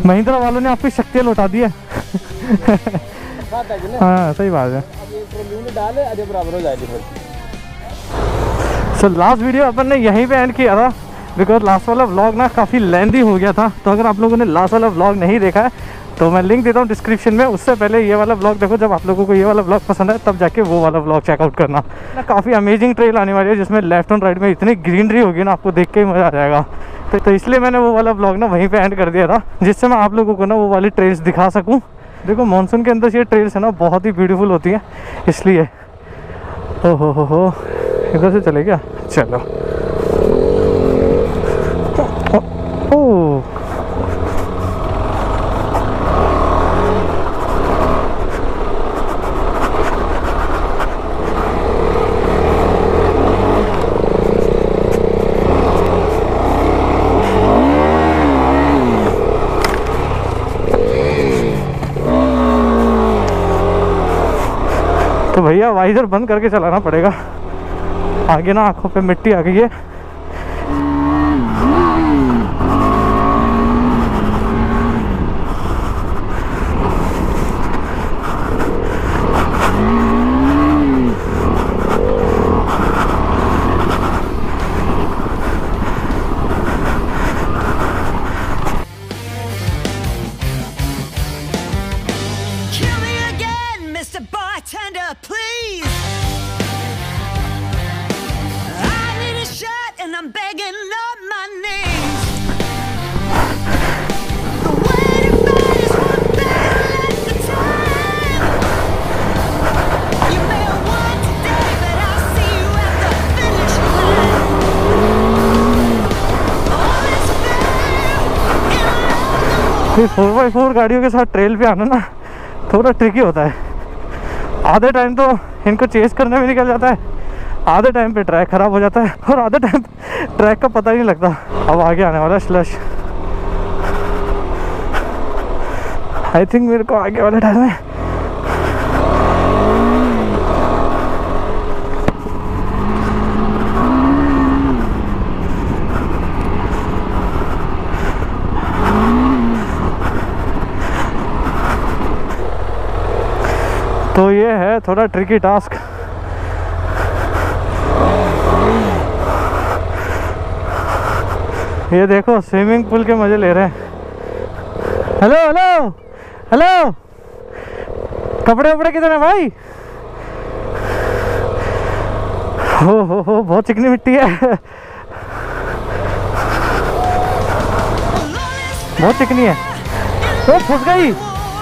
महिंद्रा वालों ने आपकी शक्तियाँ लौटा दी है। हाँ सही बात है। बराबर हो जाएगी फिर। सो लास्ट वीडियो अपन ने यहीं पे एंड किया था, बिकॉज लास्ट वाला व्लॉग ना काफ़ी लेंथी हो गया था। तो अगर आप लोगों ने लास्ट वाला व्लॉग नहीं देखा है तो मैं लिंक देता हूँ डिस्क्रिप्शन में, उससे पहले ये वाला व्लॉग देखो। जब आप लोगों को ये वाला व्लॉग पसंद है तब जाके वो वाला व्लॉग चेकआउट करना ना। काफ़ी अमेजिंग ट्रेल आने वाली है जिसमें लेफ्ट एंड राइट में इतनी ग्रीनरी होगी ना, आपको देख के ही मज़ा आ जाएगा। तो इसलिए मैंने वो वाला व्लॉग ना वहीं पे एंड कर दिया था, जिससे मैं आप लोगों को ना वो वाली ट्रेल्स दिखा सकूँ। देखो मानसून के अंदर ये ट्रेल्स है ना बहुत ही ब्यूटीफुल होती हैं, इसलिए। ओ हो इधर से चले क्या? चलो। ओ तो भैया वाइजर बंद करके चलाना पड़ेगा, आगे ना आंखों पे मिट्टी आ गई है। फिर 4x4 गाड़ियों के साथ ट्रेल पे आना ना थोड़ा ट्रिकी होता है। आधे टाइम तो इनको चेस करने में निकल जाता है, आधे टाइम पे ट्रैक खराब हो जाता है, और आधे टाइम ट्रैक का पता ही नहीं लगता। अब आगे आने वाला है स्लश। आई थिंक मेरे को आगे वाले टाइम में तो ये है थोड़ा ट्रिकी टास्क। ये देखो स्विमिंग पूल के मजे ले रहे हैं। हेलो हेलो हेलो, कपड़े वपड़े किधर है भाई? हो बहुत चिकनी मिट्टी है, बहुत चिकनी है। तो फंस गई।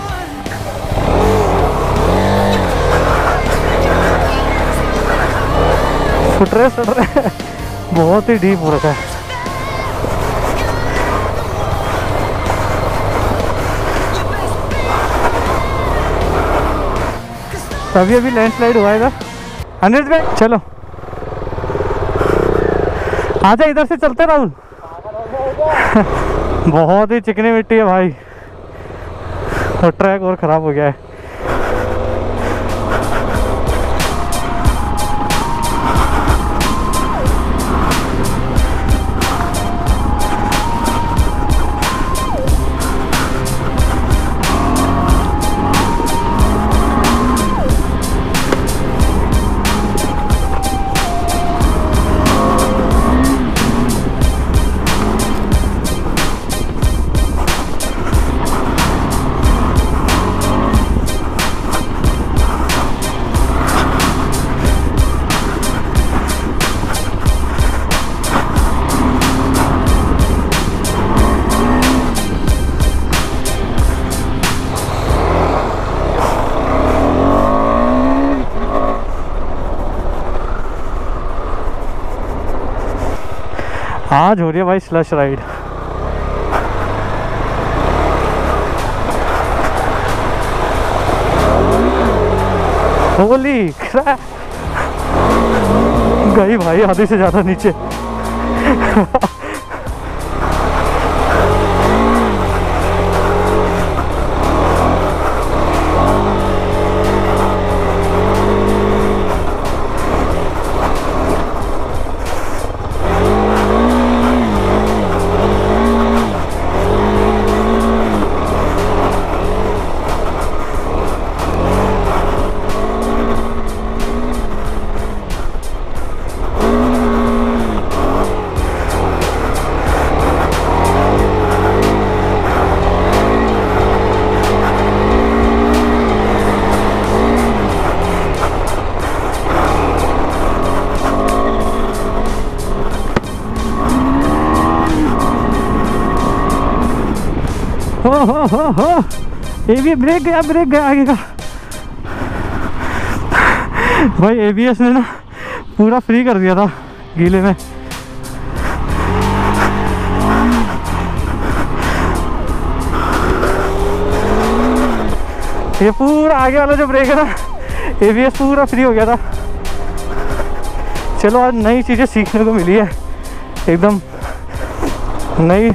फुट रहे बहुत ही डीप हो रखा है। अभी अभी लैंडस्लाइड हुआ है इधर 100 में। चलो आजा, इधर से चलते राहुल। बहुत ही चिकनी मिट्टी है भाई, और ट्रैक और ख़राब हो गया है। आज हो रही है भाई स्लश राइड। होली गई भाई आधे से ज़्यादा नीचे। हो ये भी ब्रेक गया आगे का। भाई ABS ने ना पूरा फ्री कर दिया था गीले में। ये पूरा आगे वाला जो ब्रेक है ना ABS पूरा फ्री हो गया था। चलो आज नई चीज़ें सीखने को मिली है, एकदम नई।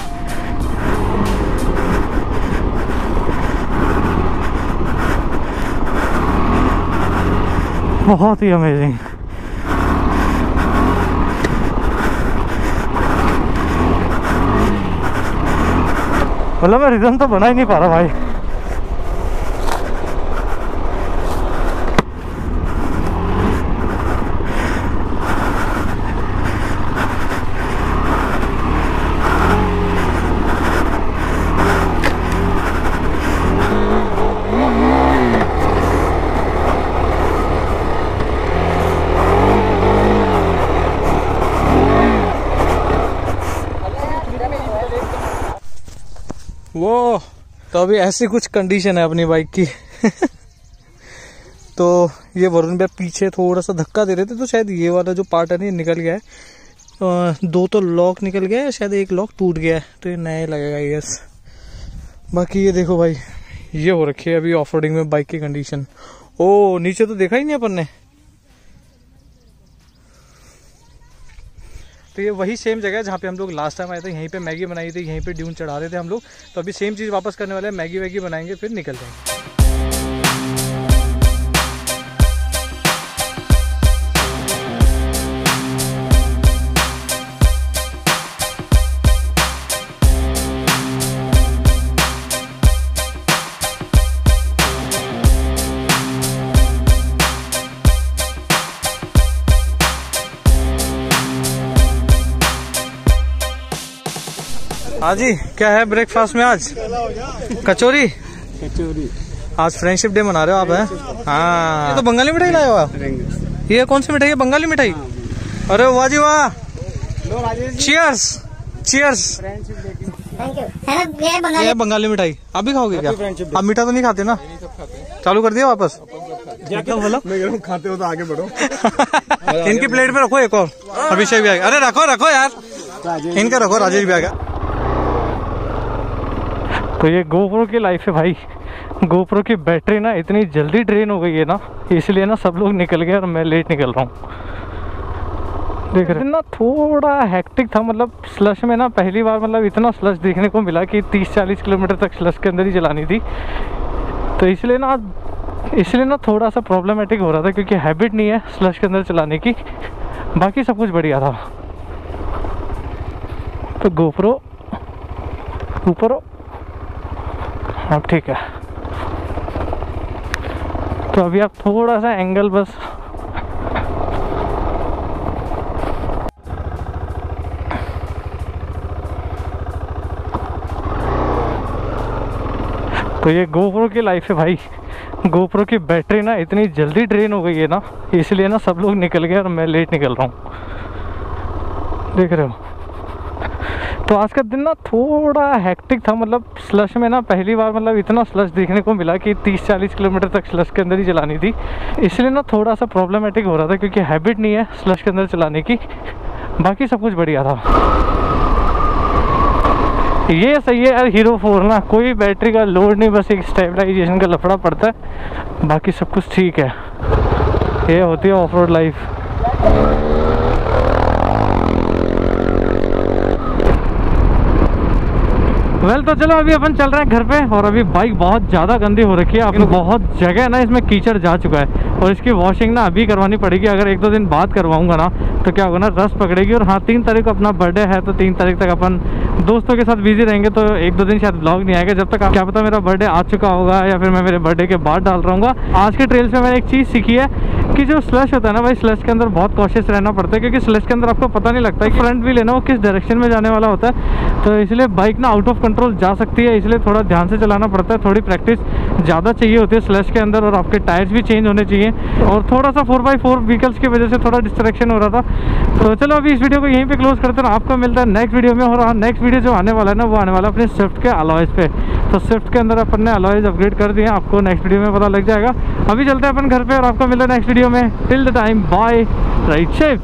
बहुत ही अमेजिंग। मतलब मैं रिदम तो बना ही नहीं पा रहा भाई। वो तो अभी ऐसी कुछ कंडीशन है अपनी बाइक की तो ये वरुण भैया पीछे थोड़ा सा धक्का दे रहे थे, तो शायद ये वाला जो पार्ट है ना निकल गया है। 2 तो लॉक निकल गया है, शायद 1 लॉक टूट गया है, तो ये नया लगेगा यस। बाकी ये देखो भाई, ये हो रखी है अभी ऑफ रोडिंग में बाइक की कंडीशन। ओ नीचे तो देखा ही नहीं अपन ने। तो ये वही सेम जगह है जहाँ पे हम लोग लास्ट टाइम आए थे, यहीं पे मैगी बनाई थी, यहीं पे ड्यून चढ़ा रहे थे हम लोग। तो अभी सेम चीज़ वापस करने वाले हैं, मैगी वैगी बनाएंगे फिर निकल जाएंगे। हाँ जी, क्या है ब्रेकफास्ट में आज? कचौरी। आज फ्रेंडशिप डे मना रहे हो आप? हैं हाँ, ये तो बंगाली मिठाई लाए हो आप। ये कौन सी मिठाई है? बंगाली मिठाई। अरे वाह जी वाह, चीयर्स चीयर्स। ये बंगाली मिठाई आप भी खाओगे क्या? आप मीठा तो नहीं खाते ना? चालू कर दिया वापस? बोलो खाते हो तो आगे बढ़ो। इनकी प्लेट में रखो एक और, अभिषेक भी आ गया। अरे रखो रखो यार, इनका रखो, राजेश भी आ गया। तो ये गोप्रो की लाइफ है भाई। गोप्रो की बैटरी ना इतनी जल्दी ड्रेन हो गई है ना, इसलिए ना सब लोग निकल गए और मैं लेट निकल रहा हूँ। देख रहे ना, थोड़ा हेक्टिक था। मतलब स्लश में ना पहली बार मतलब इतना स्लश देखने को मिला कि 30-40 किलोमीटर तक स्लश के अंदर ही चलानी थी। तो इसलिए ना थोड़ा सा प्रॉब्लमेटिक हो रहा था, क्योंकि हैबिट नहीं है स्लश के अंदर चलाने की। बाकी सब कुछ बढ़िया था। तो गोप्रो ऊपर हो, हाँ ठीक है। तो अभी आप थोड़ा सा एंगल बस तो ये गोप्रो की लाइफ है भाई। गोप्रो की बैटरी ना इतनी जल्दी ड्रेन हो गई है ना, इसलिए ना सब लोग निकल गए और मैं लेट निकल रहा हूँ। देख रहे हो। तो आज का दिन ना थोड़ा हेक्टिक था। मतलब स्लश में ना पहली बार मतलब इतना स्लश देखने को मिला कि 30-40 किलोमीटर तक स्लश के अंदर ही चलानी थी। इसलिए ना थोड़ा सा प्रॉब्लमेटिक हो रहा था, क्योंकि हैबिट नहीं है स्लश के अंदर चलाने की। बाकी सब कुछ बढ़िया था। ये सही है यार, हीरो 4 ना कोई बैटरी का लोड नहीं, बस एक स्टेबलाइजेशन का लफड़ा पड़ता है, बाकी सब कुछ ठीक है। ये होती है ऑफ रोड लाइफ। वेल तो चलो अभी अपन चल रहे हैं घर पे। और अभी बाइक बहुत ज़्यादा गंदी हो रखी है। अपनी बहुत जगह है ना इसमें कीचड़ जा चुका है, और इसकी वॉशिंग ना अभी करवानी पड़ेगी। अगर 1-2 दिन बाद करवाऊंगा ना तो क्या होगा ना, रस पकड़ेगी। और हाँ, 3 तारीख को अपना बर्थडे है, तो 3 तारीख तक अपन दोस्तों के साथ बिजी रहेंगे, तो 1-2 दिन शायद ब्लॉग नहीं आएगा। जब तक क्या पता मेरा बर्थडे आ चुका होगा या फिर मैं मेरे बर्थडे के बाद डाल रहा हूँ। आज के ट्रेल से मैंने एक चीज़ सीखी है कि जो स्लश होता है ना भाई, स्लश के अंदर बहुत कॉशियस रहना पड़ता है, क्योंकि स्लश के अंदर आपको पता नहीं लगता है कि फ्रंट व्हील है ना वो किस डायरेक्शन में जाने वाला होता है। तो इसलिए बाइक ना आउट ऑफ कंट्रोल जा सकती है, इसलिए थोड़ा ध्यान से चलाना पड़ता है। थोड़ी प्रैक्टिस ज़्यादा चाहिए होती है स्लश के अंदर, और आपके टायर्स भी चेंज होने चाहिए। और थोड़ा सा 4x4 व्हीकल्स की वजह से थोड़ा डिस्ट्रैक्शन हो रहा था। तो चलो अभी इस वीडियो को यहीं पे क्लोज करते हैं, आपको मिलता है नेक्स्ट वीडियो में। और नेक्स्ट वीडियो जो आने वाला है ना, वो आने वाला है अपने स्विफ्ट के अलॉयज़ पे। तो स्विफ्ट के अंदर अपन ने अलॉयज़ अपग्रेड कर दिए, आपको नेक्स्ट वीडियो में पता लग जाएगा। अभी चलते हैं अपन घर पे, और आपको मिलता है नेक्स्ट वीडियो में। Till the time, bye, right shape.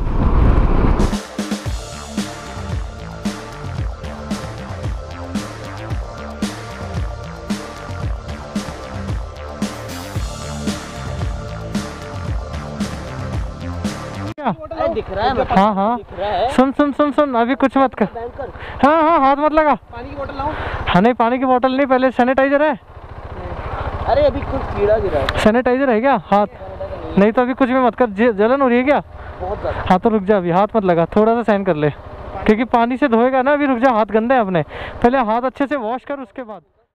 दिख रहा है, हाँ हाँ, दिख रहा है। सुन सुन सुन सुन, अभी कुछ मत कर। हाँ हाँ, हाथ मत लगा। पानी की बोतल लाऊं? हाँ नहीं, पानी की बोतल नहीं, पहले सैनिटाइजर है। अरे अभी कुछ कीड़ा गिरा है। सैनिटाइजर है क्या? हाथ नहीं तो अभी कुछ भी मत कर। जलन हो रही है क्या? बहुत ज्यादा। हाँ तो रुक जा, अभी हाथ मत लगा, थोड़ा सा सहन कर ले, क्योंकि पानी से धोएगा ना। अभी रुक जा, हाथ गंदे हैं अपने, पहले हाथ अच्छे से वॉश कर उसके बाद।